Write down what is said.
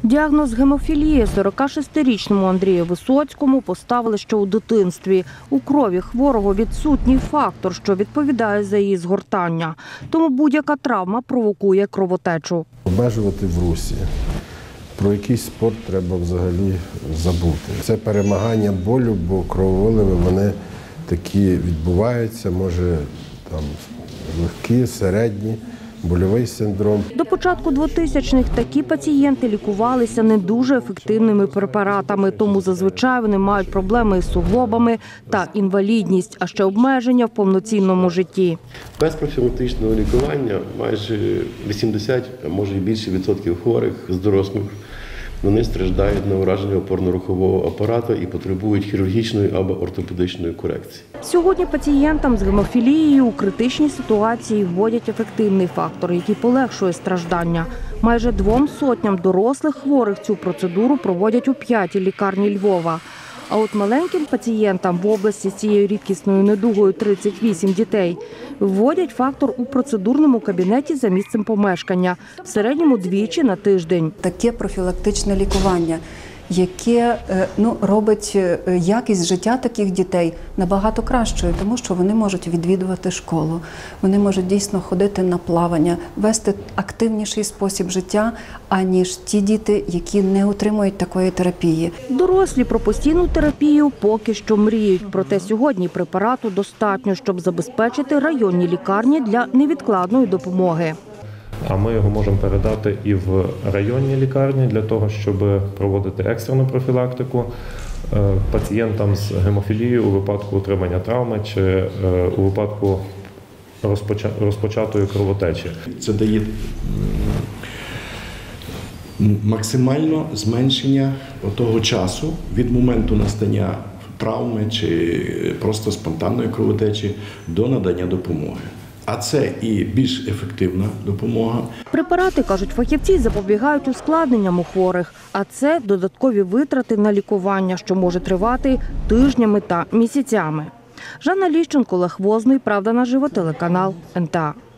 Діагноз гемофілії 46-річному Андрію Висоцькому поставили ще у дитинстві. У крові хворого відсутній фактор, що відповідає за її згортання. Тому будь-яка травма провокує кровотечу. Обмежувати в русі. Про якийсь спорт треба взагалі забути. Це перемагання болю, бо крововиливи вони такі відбуваються, може там легкі, середні. Больовий синдром. До початку 2000-х такі пацієнти лікувалися не дуже ефективними препаратами, тому зазвичай вони мають проблеми із суглобами та інвалідність, а ще обмеження в повноцінному житті. Без профілактичного лікування майже 80, а може і більше відсотків хворих з дорослих, вони страждають на ураження опорно-рухового апарату і потребують хірургічної або ортопедичної корекції. Сьогодні пацієнтам з гемофілією у критичній ситуації вводять ефективний фактор, який полегшує страждання. Майже 200 дорослих хворих цю процедуру проводять у 5-й лікарні Львова. А от маленьким пацієнтам в області з цією рідкісною недугою 38 дітей вводять фактор у процедурному кабінеті за місцем помешкання, в середньому двічі на тиждень. Таке профілактичне лікування, яке робить якість життя таких дітей набагато кращою, тому що вони можуть відвідувати школу, вони можуть дійсно ходити на плавання, вести активніший спосіб життя, аніж ті діти, які не отримують такої терапії. Дорослі про постійну терапію поки що мріють. Проте сьогодні препарату достатньо, щоб забезпечити районні лікарні для невідкладної допомоги. А ми його можемо передати і в районні лікарні для того, щоб проводити екстрену профілактику пацієнтам з гемофілією у випадку отримання травми чи у випадку розпочатої кровотечі. Це дає максимально зменшення того часу від моменту настання травми чи просто спонтанної кровотечі до надання допомоги. А це і більш ефективна допомога. Препарати, кажуть фахівці, запобігають ускладненням у хворих. А це додаткові витрати на лікування, що може тривати тижнями та місяцями. Жанна Ліщенко, Олег Возний, Правда наживо, телеканал НТА.